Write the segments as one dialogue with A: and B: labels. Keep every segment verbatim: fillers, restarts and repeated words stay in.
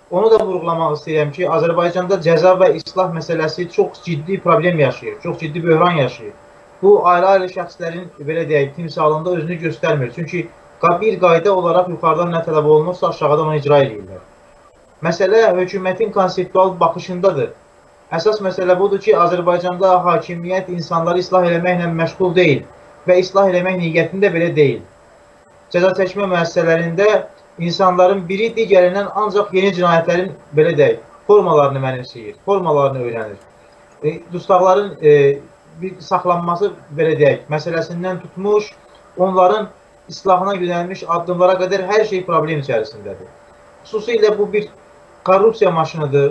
A: onu da vurğulamaq istəyirəm ki, Azərbaycanda cəza və islah məsələsi çox ciddi problem yaşayır, çox ciddi böhran yaşayır. Bu, ayrı-ayrı şəxslərin, belə deyək, timsalında özünü göstərmir. Çünki bir qayda olaraq yuxarıdan nə tələb olunursa, aşağıdan onu icra edirlər. Məsələ hökumətin konseptual baxışındadır. Əsas məsələ budur ki, Azərbaycanda hakimiyyət insanları islah eləməklə məşğul deyil və islah eləmək niyyətində belə deyil. Cəza çəkmə müəssisələrində insanların biri digərindən ancaq yeni cinayətlərin, belə deyək, formalarını mənimsəyir, formalarını öyrənir. E, dustaqların e, bir saxlanması, belə deyək, məsələsindən tutmuş, onların islahına yönəlmiş addımlara qədər hər şey problem içərisindədir. Xüsusilə bu bir korrupsiya maşınıdır.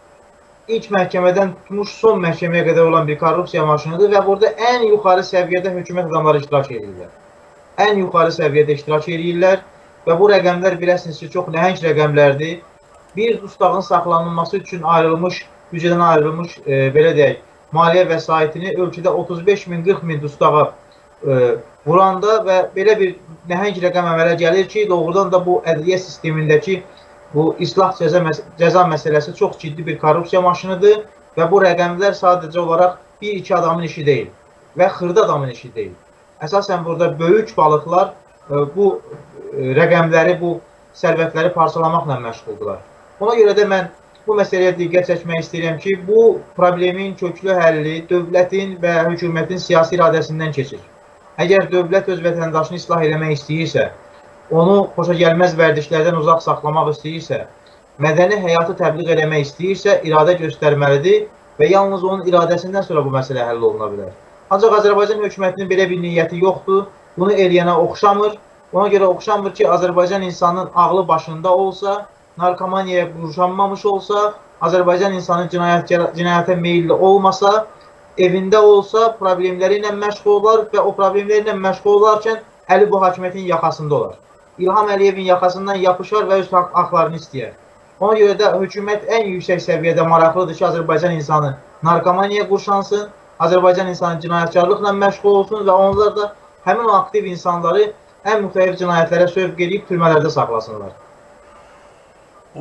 A: İlk məhkəmədən tutmuş son məhkəməyə qədər olan bir korrupsiya maşınıdır və burada ən yuxarı səviyyədə hökumət adamları iştirak edirlər. Ən yuxarı səviyyədə iştirak edirlər və bu rəqəmlər biləsiniz ki, çox nəhəng rəqəmlərdir. Bir dustağın saxlanılması üçün ayrılmış, büdcədən ayrılmış, e, belə deyək, maliyyə vəsaitini ölkədə otuz beş min, qırx min dustağa e, vuranda və belə bir nəhəng rəqəm əmələ gəlir ki, doğrudan da bu ədliyyə sistemindəki bu islah cəza, məs cəza məsələsi çox ciddi bir korrupsiya maşınıdır və bu rəqəmlər sadəcə olaraq bir iki adamın işi deyil və xırda adamın işi deyil. Əsasən burada böyük balıqlar e, bu e, rəqəmləri, bu sərvətləri parçalamaqla məşğuldular. Ona görə də mən bu məsələyə diqqət çəkmək istəyirəm ki, bu problemin köklü həlli dövlətin və hökumətin siyasi iradəsindən keçir. Əgər dövlət öz vətəndaşını islah eləmək istəyirsə, onu xoşagəlməz vərdişlərdən uzaq saxlamaq istəyirsə, mədəni həyatı təbliğ eləmək istəyirsə, iradə göstərməlidir və yalnız onun iradəsindən sonra bu məsələ həll oluna bilər. Ancaq Azərbaycan hökumətinin belə bir niyyəti yoxdur, bunu eləyənə oxşamır. Ona görə oxşamır ki, Azərbaycan insanın ağlı başında olsa, narkomaniyaya qurşanmamış olsa, Azərbaycan insanı cinayət, cinayətə meyilli olmasa, evində olsa, problemləri ilə məşğul olar və o problemləri ilə məşğul olarkən əli bu hakimiyyətin yaxasında olar. İlham Əliyevin yaxasından yapışar və öz haqlarını istəyər. Ona görə də hökumət ən yüksək səviyyədə maraqlıdır ki, Azərbaycan insanı narkomaniyaya qurşansın, Azərbaycan insanı cinayətkarlıqla məşğul olsun və onlar da həmin o aktiv insanları ən müxtəlif cinayətlərə sövq edib türmələrdə saxlasınlar.